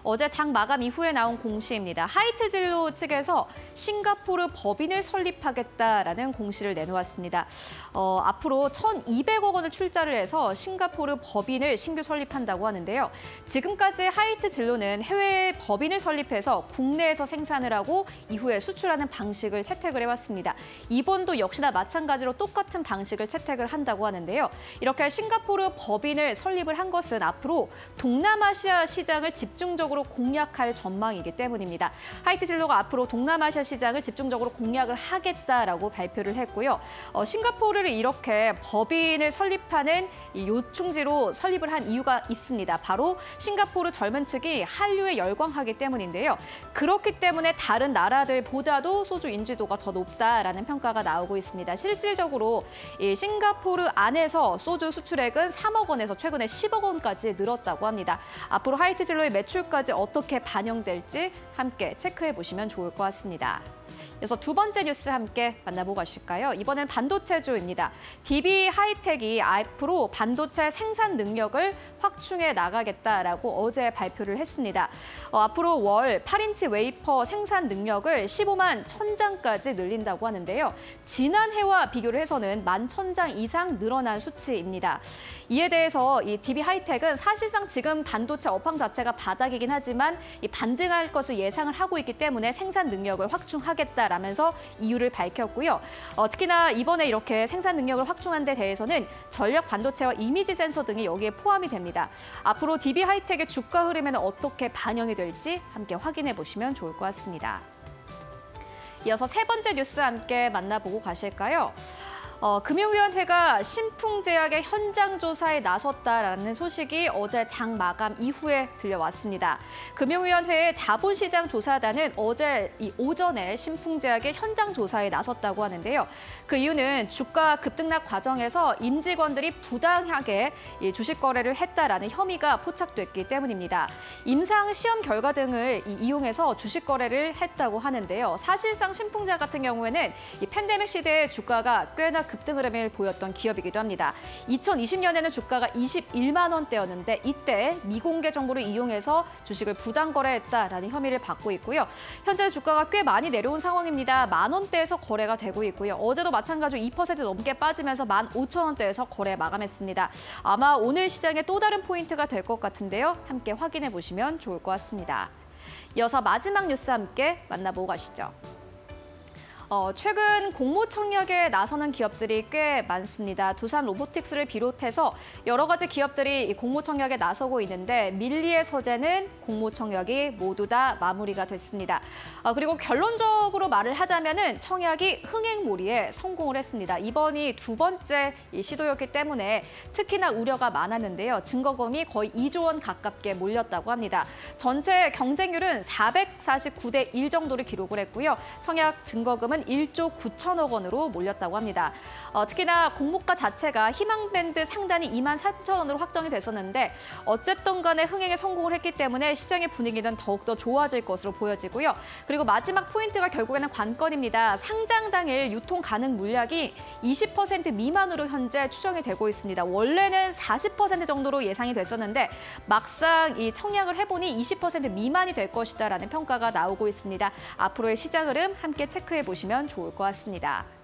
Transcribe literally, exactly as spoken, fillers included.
어제 장 마감 이후에 나온 공시입니다. 하이트 진로 측에서 싱가포르 법인을 설립하겠다라는 공시를 내놓았습니다. 어, 앞으로 천이백억 원을 출자를 해서 싱가포르 법인을 신규 설립한다고 하는데요. 지금까지 하이트 진로는 해외 법인을 설립해서 국내에서 생산을 하고 이후에 수출하는 방식을 채택을 해왔습니다. 이번도 역시나 마찬가지로 똑같은 방식을 채택을 한다고 하는데요. 이렇게 싱가포르 법인을 설립을 한 것은 앞으로 동남아시아 시장을 집중적으로 공략할 전망이기 때문입니다. 하이트 진로가 앞으로 동남아시아 시장을 집중적으로 공략을 하겠다라고 발표를 했고요. 어, 싱가포르를 이렇게 법인을 설립하는 이 요충지로 설립을 한 이유가 있습니다. 바로 싱가포르 젊은 층이 한류에 열광하기 때문인데요. 그렇기 때문에 다른 나라들보다도 소주 인지도가 더 높다라는 평가가 나오고 있습니다. 실질적으로 이 싱가포르 안에서 소주 수출액은 삼억 원에서 최근에 십억 원까지 늘었다고 합니다. 앞으로 하이트 진로의 매출까지 어떻게 반영될지 함께 체크해 보시면 좋을 것 같습니다. 이어서 두 번째 뉴스 함께 만나보고 가실까요? 이번엔 반도체주입니다. 디비하이텍이 앞으로 반도체 생산 능력을 확충해 나가겠다라고 어제 발표를 했습니다. 어, 앞으로 월 팔 인치 웨이퍼 생산 능력을 십오만 천 장까지 늘린다고 하는데요. 지난해와 비교를 해서는 만 천 장 이상 늘어난 수치입니다. 이에 대해서 이 디비하이텍은 사실상 지금 반도체 업황 자체가 바닥이긴 하지만 이 반등할 것을 예상을 하고 있기 때문에 생산 능력을 확충하겠다라면서 이유를 밝혔고요. 어, 특히나 이번에 이렇게 생산 능력을 확충한 데 대해서는 전력 반도체와 이미지 센서 등이 여기에 포함이 됩니다. 앞으로 디비하이텍의 주가 흐름에는 어떻게 반영이 될지 함께 확인해 보시면 좋을 것 같습니다. 이어서 세 번째 뉴스 함께 만나보고 가실까요? 어, 금융위원회가 신풍제약의 현장 조사에 나섰다라는 소식이 어제 장 마감 이후에 들려왔습니다. 금융위원회의 자본시장 조사단은 어제 이 오전에 신풍제약의 현장 조사에 나섰다고 하는데요. 그 이유는 주가 급등락 과정에서 임직원들이 부당하게 이 주식 거래를 했다라는 혐의가 포착됐기 때문입니다. 임상 시험 결과 등을 이 이용해서 주식 거래를 했다고 하는데요. 사실상 신풍제약 같은 경우에는 이 팬데믹 시대에 주가가 꽤나 급등 흐름을 보였던 기업이기도 합니다. 이천이십 년에는 주가가 이십일만 원대였는데 이때 미공개 정보를 이용해서 주식을 부당 거래했다라는 혐의를 받고 있고요. 현재 주가가 꽤 많이 내려온 상황입니다. 만 원대에서 거래가 되고 있고요. 어제도 마찬가지로 이 퍼센트 넘게 빠지면서 만 오천 원대에서 거래 마감했습니다. 아마 오늘 시장의 또 다른 포인트가 될 것 같은데요. 함께 확인해 보시면 좋을 것 같습니다. 이어서 마지막 뉴스 함께 만나보고 가시죠. 어, 최근 공모 청약에 나서는 기업들이 꽤 많습니다. 두산 로보틱스를 비롯해서 여러 가지 기업들이 이 공모 청약에 나서고 있는데 밀리의 서재는 공모 청약이 모두 다 마무리가 됐습니다. 어, 그리고 결론적으로 말을 하자면은 청약이 흥행몰이에 성공을 했습니다. 이번이 두 번째 이 시도였기 때문에 특히나 우려가 많았는데요. 증거금이 거의 이조 원 가깝게 몰렸다고 합니다. 전체 경쟁률은 사백사십구 대 일 정도를 기록을 했고요. 청약 증거금은 일조 구천억 원으로 몰렸다고 합니다. 어, 특히나 공모가 자체가 희망밴드 상단이 이만 사천 원으로 확정이 됐었는데 어쨌든 간에 흥행에 성공을 했기 때문에 시장의 분위기는 더욱더 좋아질 것으로 보여지고요. 그리고 마지막 포인트가 결국에는 관건입니다. 상장 당일 유통 가능 물량이 이십 퍼센트 미만으로 현재 추정이 되고 있습니다. 원래는 사십 퍼센트 정도로 예상이 됐었는데 막상 이 청약을 해보니 이십 퍼센트 미만이 될 것이다라는 평가가 나오고 있습니다. 앞으로의 시장 흐름 함께 체크해 보시면 좋을 것 같습니다.